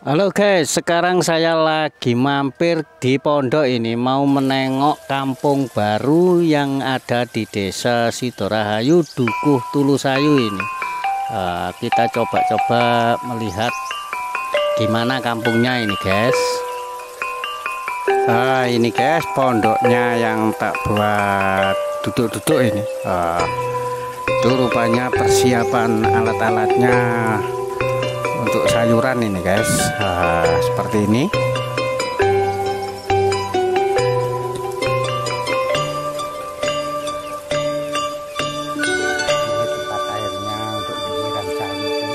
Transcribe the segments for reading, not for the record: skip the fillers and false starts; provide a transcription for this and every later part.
Halo guys, sekarang saya lagi mampir di pondok ini, mau menengok kampung baru yang ada di Desa Sidorahayu, Dukuh Tulusayu ini. Kita coba-coba melihat gimana kampungnya ini guys. Ini guys pondoknya yang tak buat duduk-duduk ini. Itu rupanya persiapan alat-alatnya untuk sayuran ini guys. Seperti ini. Ini tempat airnya untuk menyiram sayur.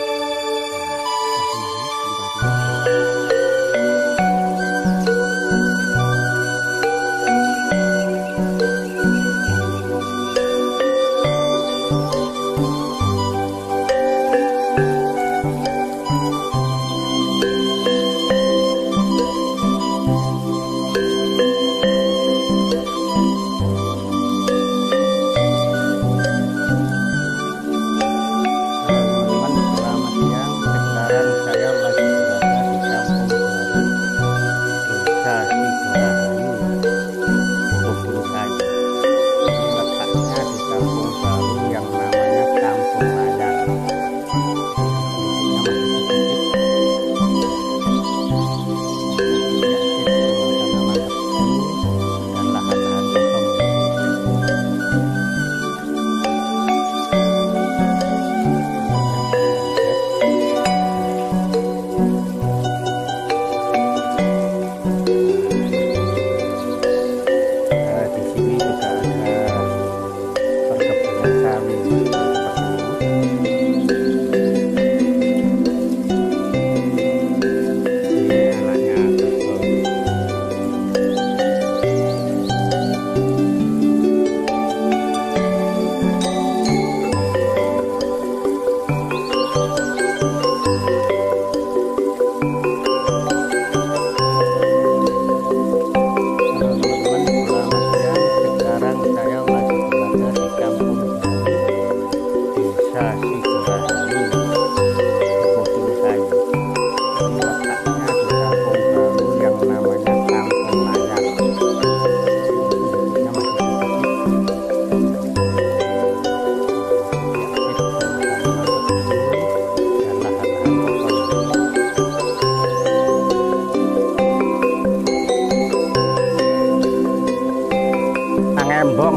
Ngembong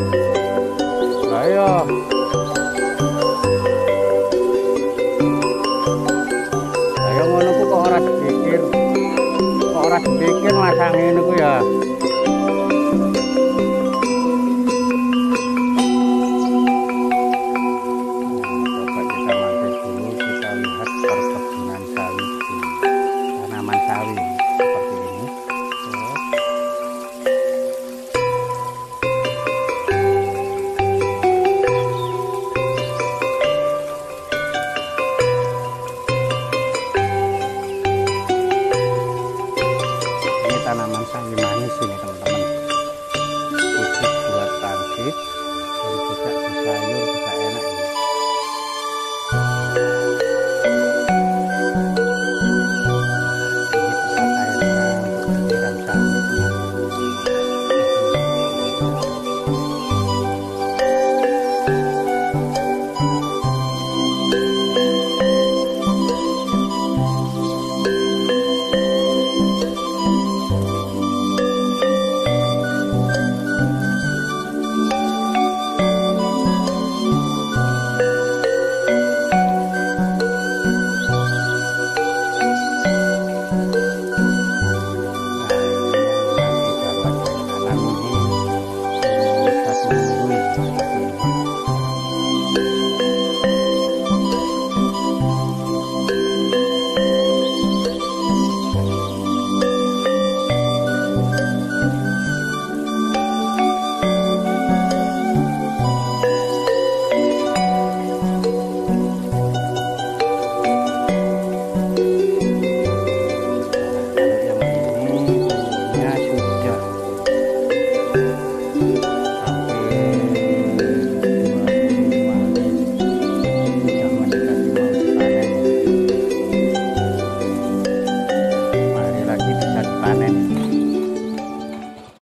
ayo ngono ku kok ora dipikir masang ngene ku